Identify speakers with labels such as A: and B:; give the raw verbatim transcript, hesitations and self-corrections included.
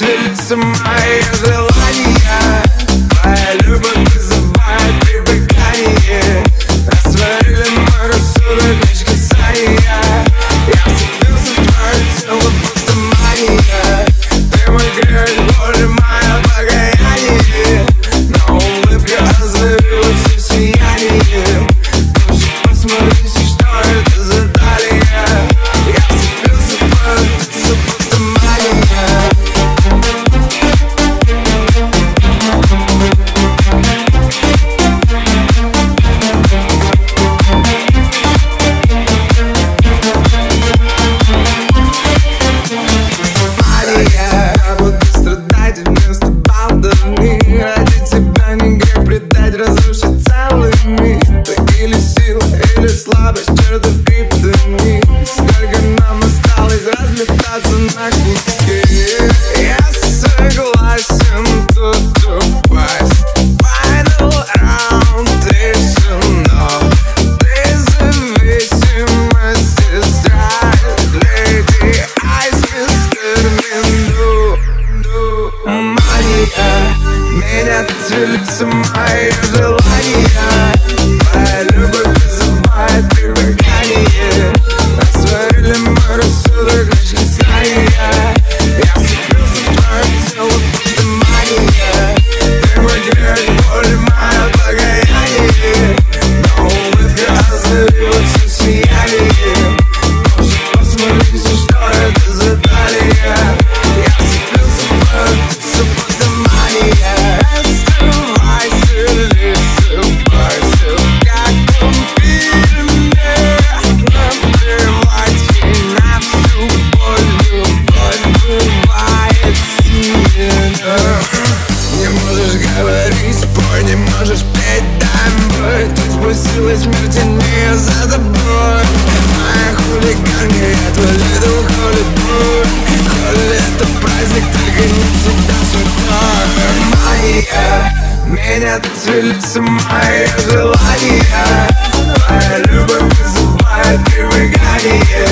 A: отвели с ума ее желания. Твоя любовь вызывает привыкание. Растворили мой рассудок лишь касания. Я вцепился в твое тело, будто мания. Ты мой грех, боль, мое покаяние. Но улыбка озарила все сияние. Лучше посмотрите, что это за далее. Я вцепился в твое лицо, будто мания. Мания, как будто страдать вместо балдами. Ради тебя не грех предать, разрушить целый мир. Ты или сила, или слабость, чертов криптонит. Сколько нам осталось разлетаться на куски. Я согласен тут упасть. Final round, тишина. Ты зависимости страсть. Леди Айс, мистер Минду. Мания, меня отвели с ума ее желания. Твоя любовь вызывает привыкание. Растворили мой рассудок лишь касания. Я вцепился в твое тело, будто мания. Ты мой грех, боль, мое покаяние. Но улыбка озарила все сияние. Лучше посмотрите, что это за далее. Я вцепился в твое лицо, будто мания. Оставайся, лисывайся, как в том фильме. Наплевать ей на всю боль. Любовь бывает сильна. Не можешь говорить, пой, не можешь петь, дай бой. Тут спустилась смерть, не за тобой. Моя хулиганка, я твой little holy boy. Холи, это праздник, только не всегда святой. Мания, меня отвели с ума ее желания. Твоя любовь вызывает привыкание.